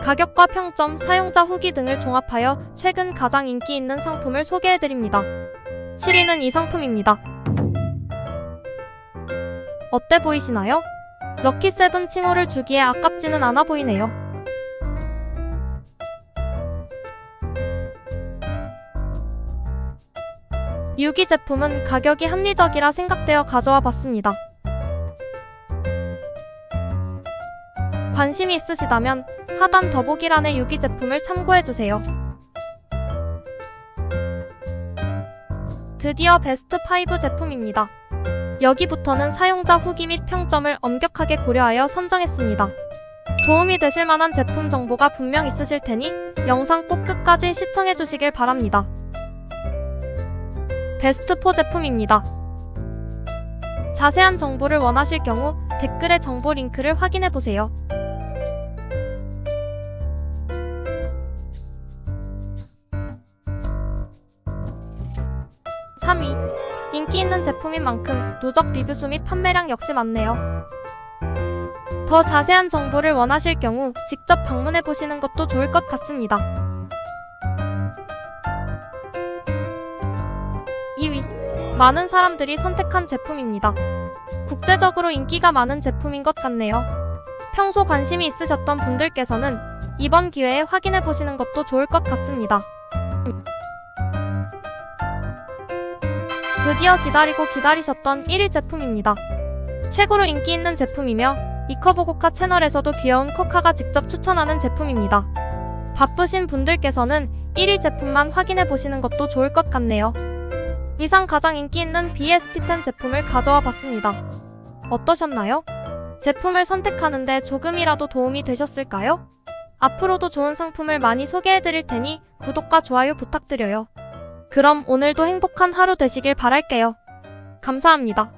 가격과 평점, 사용자 후기 등을 종합하여 최근 가장 인기 있는 상품을 소개해드립니다. 7위는 이 상품입니다. 어때 보이시나요? 럭키7 칭호를 주기에 아깝지는 않아 보이네요. 유기 제품은 가격이 합리적이라 생각되어 가져와 봤습니다. 관심이 있으시다면 하단 더보기란의 유기 제품을 참고해주세요. 드디어 베스트 5 제품입니다. 여기부터는 사용자 후기 및 평점을 엄격하게 고려하여 선정했습니다. 도움이 되실 만한 제품 정보가 분명 있으실 테니 영상 꼭 끝까지 시청해주시길 바랍니다. 베스트 4 제품입니다. 자세한 정보를 원하실 경우 댓글의 정보 링크를 확인해보세요. 3위. 인기 있는 제품인 만큼 누적 리뷰수 및 판매량 역시 많네요. 더 자세한 정보를 원하실 경우 직접 방문해보시는 것도 좋을 것 같습니다. 2위. 많은 사람들이 선택한 제품입니다. 국제적으로 인기가 많은 제품인 것 같네요. 평소 관심이 있으셨던 분들께서는 이번 기회에 확인해보시는 것도 좋을 것 같습니다. 드디어 기다리고 기다리셨던 1위 제품입니다. 최고로 인기 있는 제품이며 이커보코카 채널에서도 귀여운 코카가 직접 추천하는 제품입니다. 바쁘신 분들께서는 1위 제품만 확인해보시는 것도 좋을 것 같네요. 이상 가장 인기 있는 BST10 제품을 가져와 봤습니다. 어떠셨나요? 제품을 선택하는데 조금이라도 도움이 되셨을까요? 앞으로도 좋은 상품을 많이 소개해드릴 테니 구독과 좋아요 부탁드려요. 그럼 오늘도 행복한 하루 되시길 바랄게요. 감사합니다.